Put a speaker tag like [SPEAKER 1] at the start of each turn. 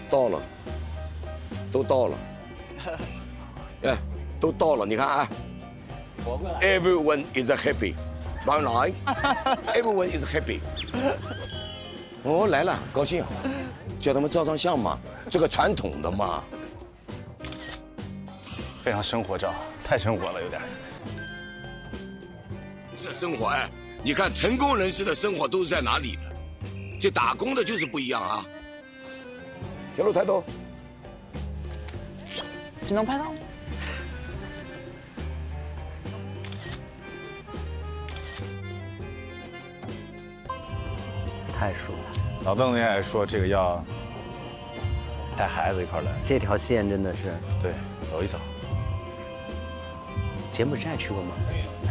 [SPEAKER 1] 到了，都到了，哎，都到了，你看啊，Everyone is happy， right line，Everyone is happy。哦，来了，高兴，叫他们照张相嘛，这个传统的嘛。
[SPEAKER 2] 非常生活照，太生活了，有点。
[SPEAKER 1] 这生活哎，你看成功人士的生活都是在哪里的？这打工的就是不一样啊。小鹿抬头，
[SPEAKER 3] 只能拍到。
[SPEAKER 4] 太舒服了。
[SPEAKER 2] 老邓那天还说这个要带孩子一块来，
[SPEAKER 4] 这条线真的是。
[SPEAKER 2] 对，走一走。
[SPEAKER 4] 柬埔寨去过吗？